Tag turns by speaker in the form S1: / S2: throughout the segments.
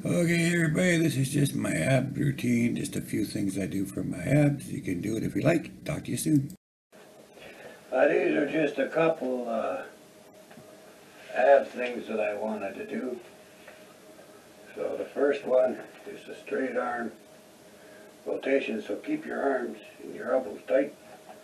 S1: Okay, everybody, this is just my ab routine, just a few things I do for my abs. You can do it if you like. Talk to you soon. These are just a couple ab things that I wanted to do. So the first one is the straight arm rotation, so keep your arms and your elbows tight.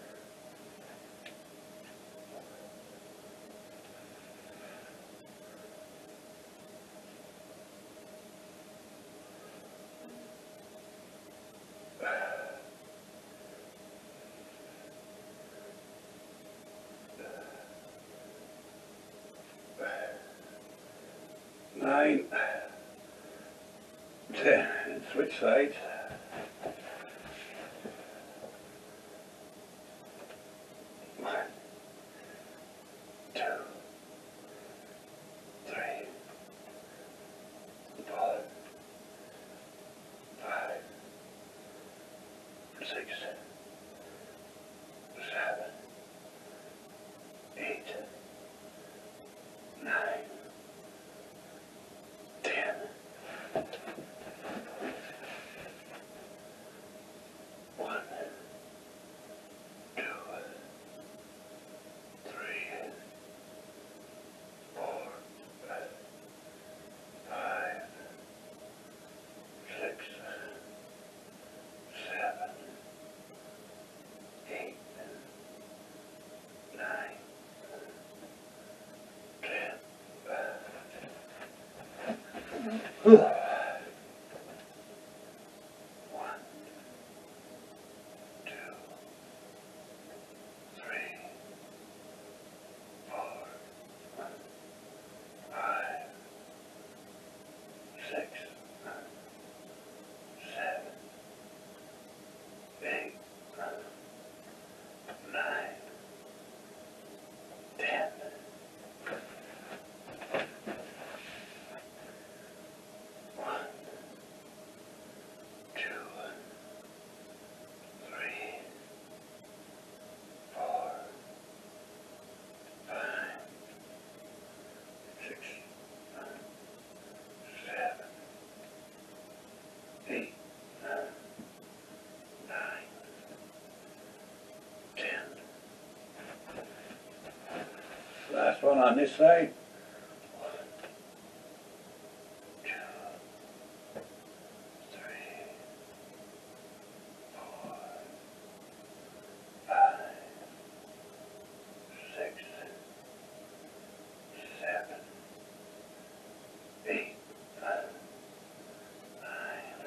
S1: Nine, 10, and switch sides. 1, 2, 3, 4, 5, 6, 7, 8, 9, 10. 1, 2, 3, 4, 5, 6, 7, 8, 9, 10. 1, 2, 3, 4, 5, 6, 7, 8, 9, 10. 1, 2, 3, 4, 5, 6, 7, 8, 9, 10. Last one on this side. 1, 2, 3, 4, 5, 6, 7, 8, 9,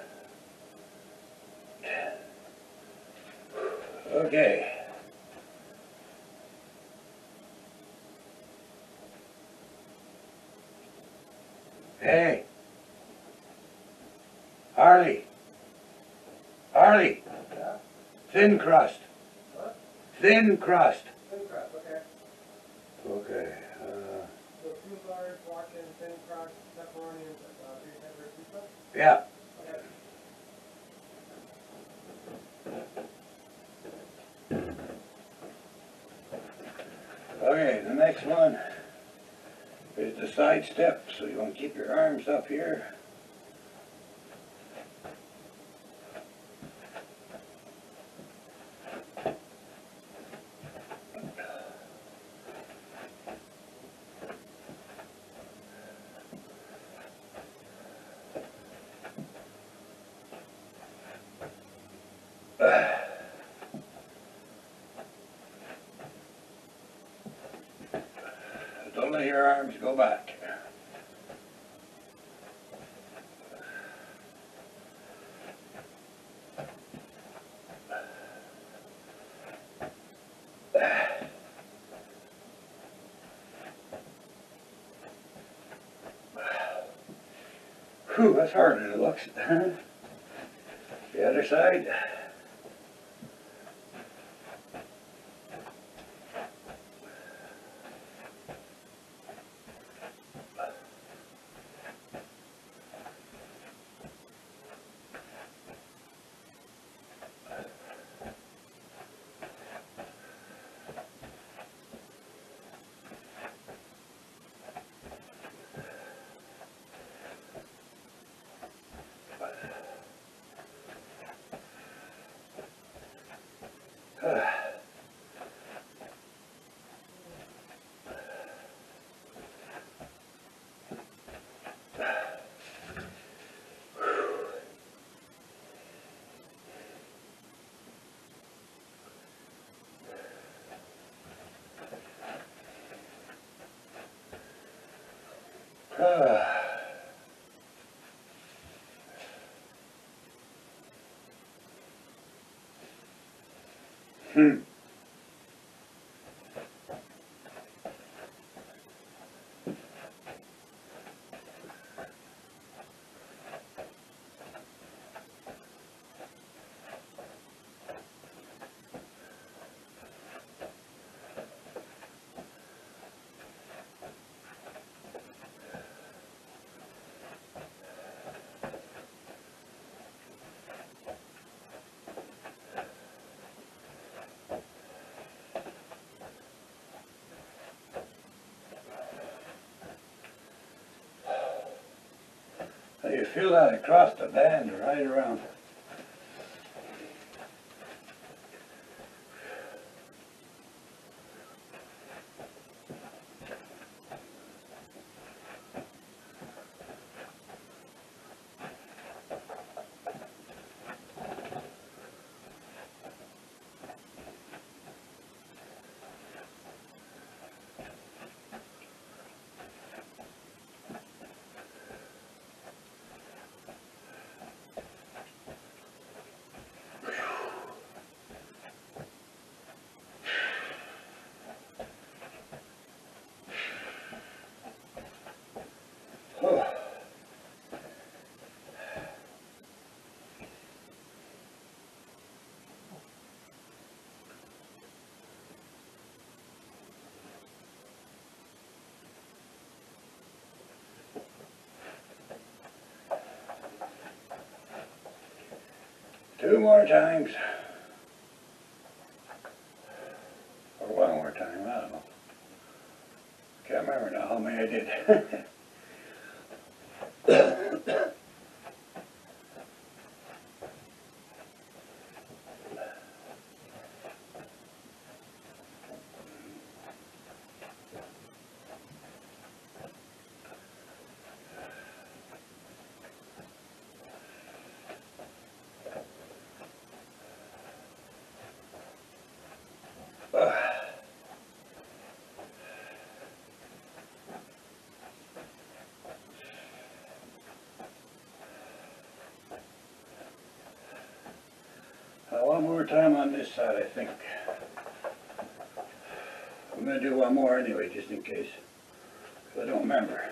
S1: 10. Okay. Hey, Harley. Harley.
S2: Yeah?
S1: Thin crust.
S2: What?
S1: Thin crust.
S2: Thin crust, okay.
S1: Okay.
S2: So 2 large walk-in thin crust, pepperoni, and big pepper pizza?
S1: Yeah.
S2: Okay.
S1: Okay, the next one is the side step. So you want to keep your arms up here. Don't let your arms go back. Whew, that's harder than it looks. The other side. You feel that across the band right around. Oh. Two more times. Or one more time, I don't know. Can't remember now how many I did. One more time on this side, I think. I'm going to do one more anyway, just in case. I don't remember.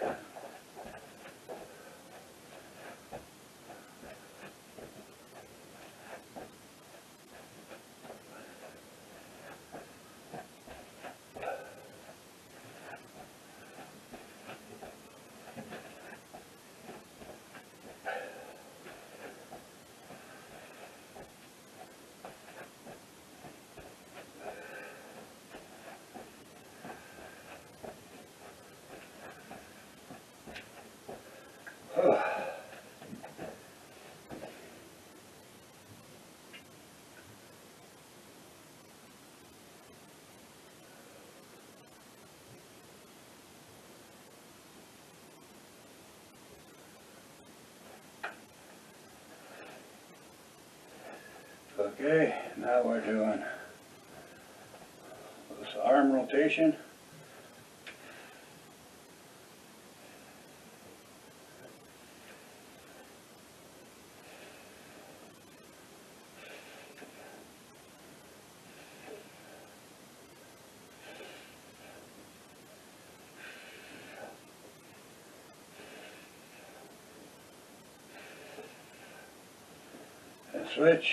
S1: Okay, now we're doing this arm rotation. And switch.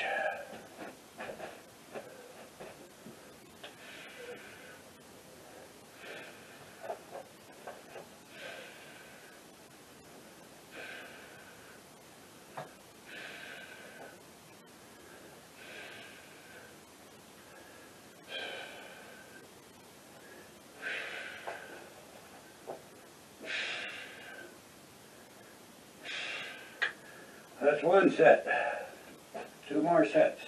S1: That's one set. Two more sets.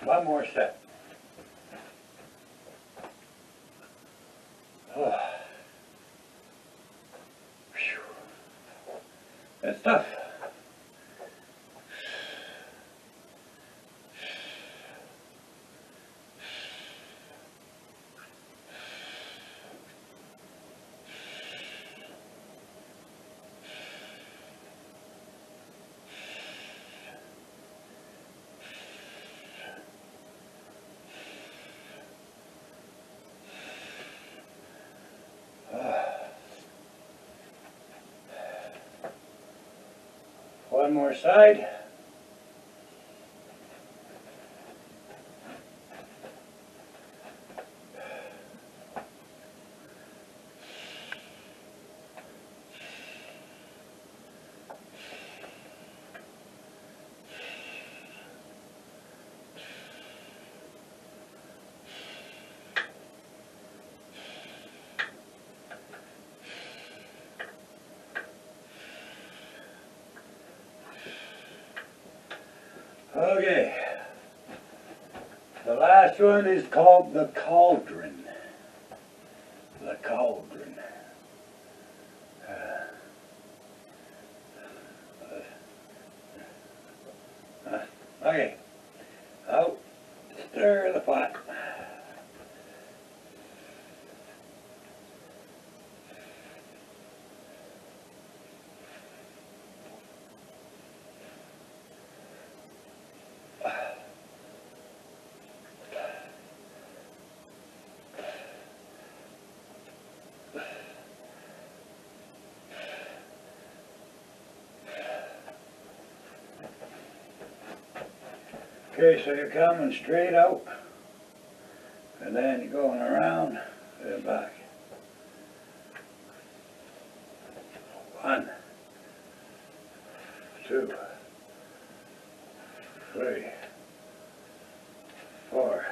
S1: One more set. Oh. That's tough. One more side. Okay, the last one is called the cauldron. The cauldron. Okay, I'll stir the pot. Okay, so you're coming straight out, and then you're going around and back. 1, 2, 3, 4,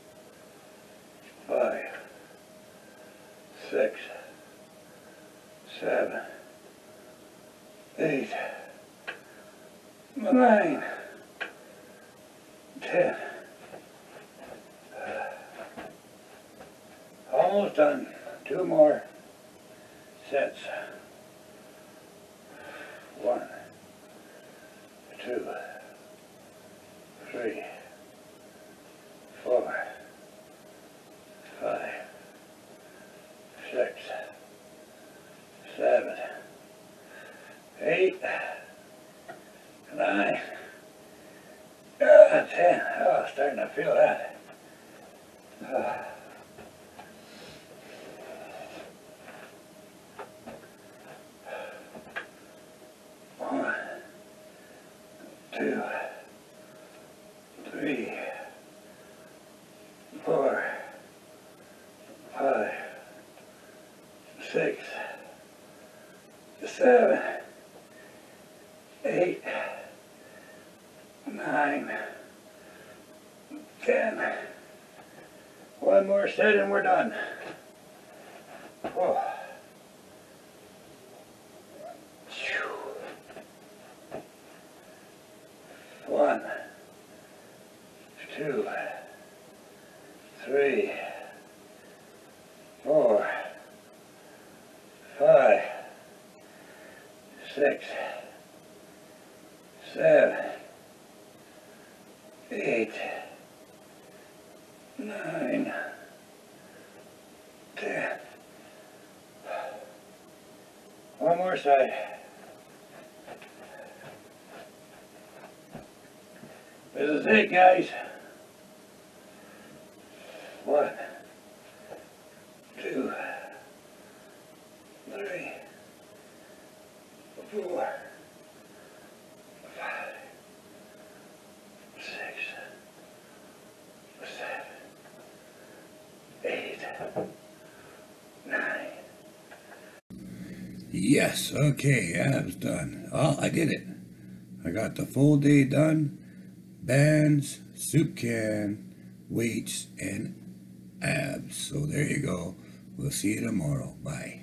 S1: 5, 6, 7, 8, 9, 10. Almost done. 2 more sets. 1, 2, 3, 4, 5, 6, 7, 8, 9, 10. Oh, starting to feel that. 1, 2, 3, 4, 5, 6, 7, 8, 9, 10. One more set and we're done. Oh. 1, 2, 3, 4, 5, 6, 7, 8, 9, 10. One more side. This is it, guys. 1, 2, 3, 4, 5, 6, 7, 8, 9. Yes, okay, abs done. Oh, I did it. I got the full day done. Bands, soup can, weights, and abs. So there you go. We'll see you tomorrow. Bye.